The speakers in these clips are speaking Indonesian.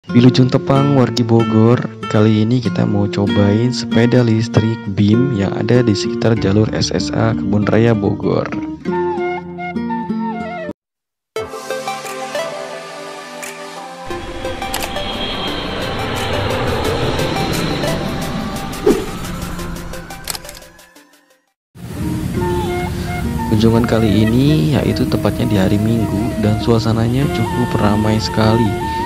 Wilujeng Tepang, wargi Bogor. Kali ini kita mau cobain sepeda listrik BEAM yang ada di sekitar jalur SSA Kebun Raya Bogor. Kunjungan kali ini yaitu tepatnya di hari Minggu dan suasananya cukup ramai sekali.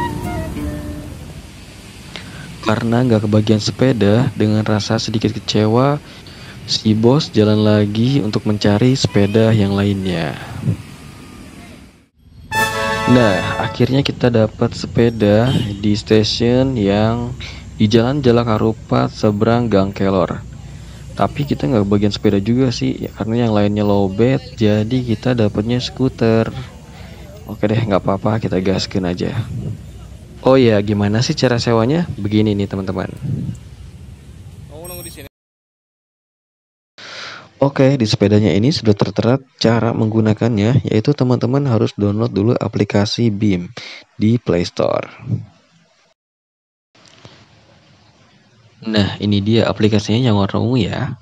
Karena nggak kebagian sepeda, dengan rasa sedikit kecewa, si bos jalan lagi untuk mencari sepeda yang lainnya. Nah, akhirnya kita dapat sepeda di stasiun yang di Jalan Jalak Harupat seberang Gang Kelor. Tapi kita nggak bagian sepeda juga sih, ya, karena yang lainnya lowbat, jadi kita dapatnya skuter. Oke deh, nggak apa-apa, kita gaskin aja. Oh ya, gimana sih cara sewanya? Begini nih teman-teman. Oke, di sepedanya ini sudah tertera cara menggunakannya, yaitu teman-teman harus download dulu aplikasi BEAM di Play Store. Nah, ini dia aplikasinya yang warna ungu ya.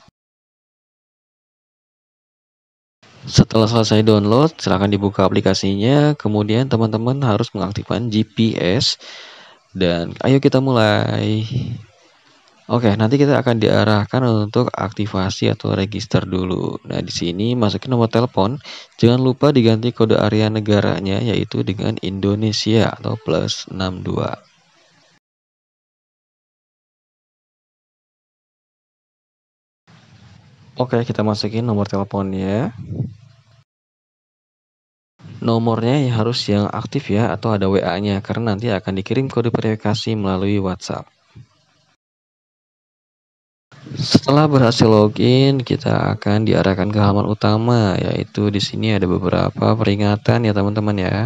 Setelah selesai download, silahkan dibuka aplikasinya. Kemudian teman-teman harus mengaktifkan GPS. Dan ayo kita mulai. Oke, nanti kita akan diarahkan untuk aktivasi atau register dulu. Nah, di sini masukin nomor telepon. Jangan lupa diganti kode area negaranya, yaitu dengan Indonesia atau +62. Oke, kita masukin nomor teleponnya. Nomornya harus yang aktif ya, atau ada WA-nya, karena nanti akan dikirim kode verifikasi melalui WhatsApp. Setelah berhasil login, kita akan diarahkan ke halaman utama, yaitu di sini ada beberapa peringatan ya teman-teman ya.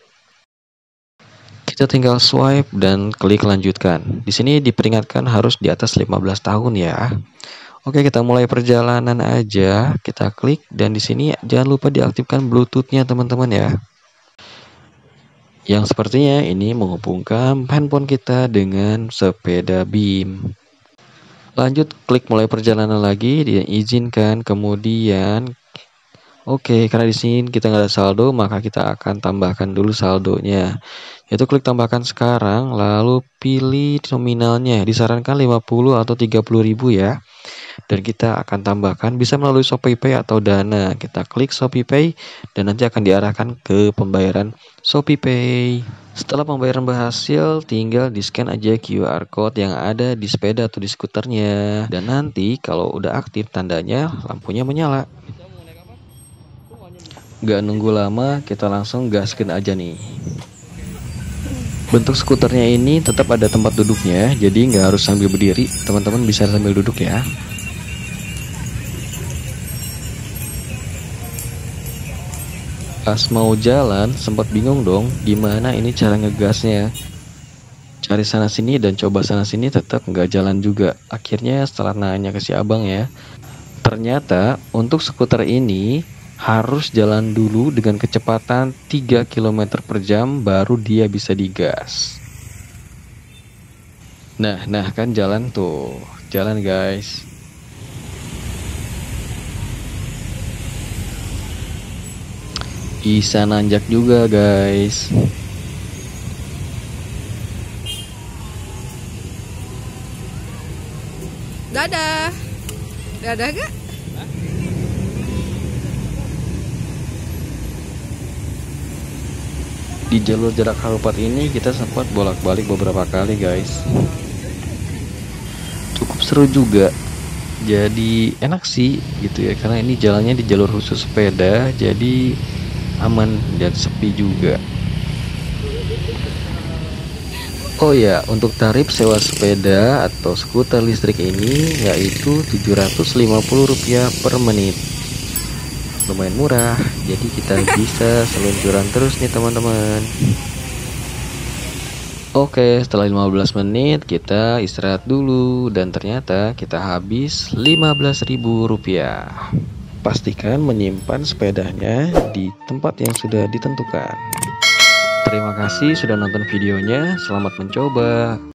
Kita tinggal swipe dan klik lanjutkan. Di sini diperingatkan harus di atas 15 tahun ya. Oke, kita mulai perjalanan aja. Kita klik dan di sini jangan lupa diaktifkan Bluetooth-nya teman-teman ya. Yang sepertinya ini menghubungkan handphone kita dengan sepeda BEAM. Lanjut, klik mulai perjalanan lagi, diizinkan, kemudian oke, karena di sini kita nggak ada saldo, maka kita akan tambahkan dulu saldonya. Yaitu klik tambahkan sekarang, lalu pilih nominalnya. Disarankan 50 atau 30.000 ya. Dan kita akan tambahkan bisa melalui ShopeePay atau Dana. Kita klik ShopeePay dan nanti akan diarahkan ke pembayaran ShopeePay. Setelah pembayaran berhasil, tinggal di-scan aja QR code yang ada di sepeda atau di skuternya. Dan nanti kalau udah aktif tandanya, lampunya menyala. Gak nunggu lama, kita langsung gaskin aja nih. Bentuk skuternya ini tetap ada tempat duduknya, jadi nggak harus sambil berdiri, teman-teman bisa sambil duduk ya. Pas mau jalan, sempat bingung dong, gimana ini cara ngegasnya. Cari sana sini dan coba sana sini tetap nggak jalan juga. Akhirnya setelah nanya ke si abang ya, ternyata untuk skuter ini harus jalan dulu dengan kecepatan 3 km per jam baru dia bisa digas. Nah kan jalan tuh. Jalan guys. Bisa nanjak juga guys. Dadah. Dadah gak? Di jalur Jalak Harupat ini kita sempat bolak-balik beberapa kali guys. Cukup seru juga. Jadi enak sih gitu ya, karena ini jalannya di jalur khusus sepeda, jadi aman dan sepi juga. Oh ya, untuk tarif sewa sepeda atau skuter listrik ini yaitu Rp750 per menit. Lumayan murah, jadi kita bisa seluncuran terus nih teman-teman. Oke, setelah 15 menit kita istirahat dulu dan ternyata kita habis Rp15.000. Pastikan menyimpan sepedanya di tempat yang sudah ditentukan. Terima kasih sudah nonton videonya. Selamat mencoba.